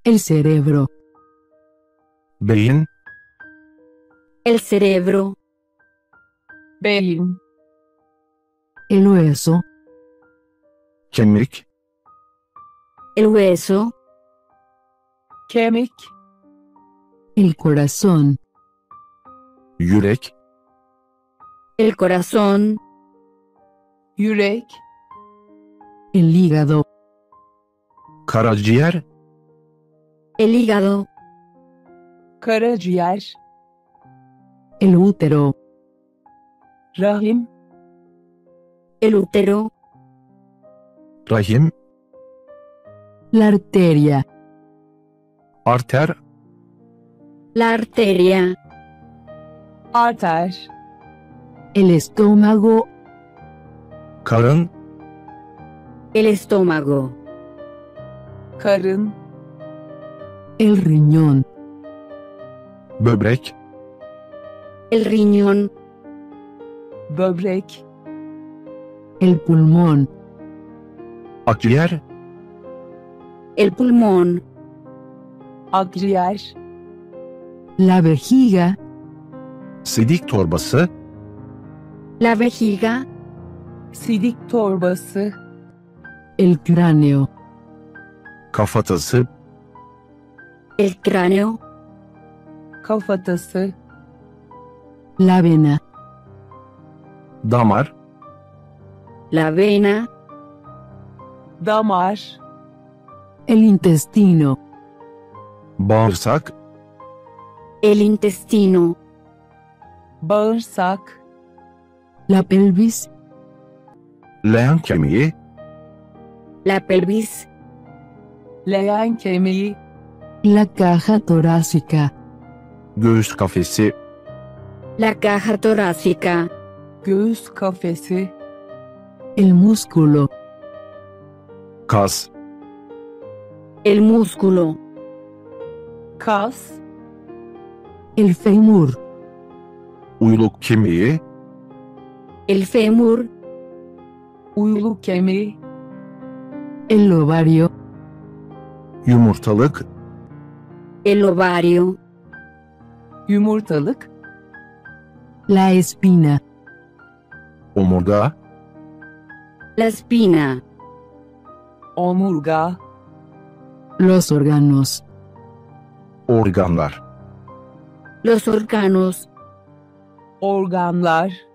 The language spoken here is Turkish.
El cerebro. Beyin, El cerebro. beyin, El hueso. kemik, El hueso. kemik, El corazón. yürek, El corazón. yürek, El hígado. karaciğer, El hígado. karaciğer, El útero. rahim, El útero. rahim, La arteria. arter, La arteria. arter, El estómago. karın, El estómago. karın, El riñón. böbrek, El riñón. böbrek, El pulmón. akciğer, El pulmón. akciğer, La vejiga. sidik torbası, La vejiga. sidik torbası, El cráneo. kafatası, El cráneo. kafatası, La vena. damar, La vena. damar, El intestino. bağırsak, El intestino. bağırsak, La pelvis. leğen kemiği, La pelvis. leğen kemiği, La caja torácica. göğüs kafesi, La caja torácica. göğüs kafesi, El músculo. kas, El músculo. kas, El fémur. uyluk kemiği, El fémur. uyluk kemiği, El ovario. yumurtalık, El ovario. yumurtalık, La espina. omurga, La espina. omurga, Los órganos. organlar. Los órganos. organlar,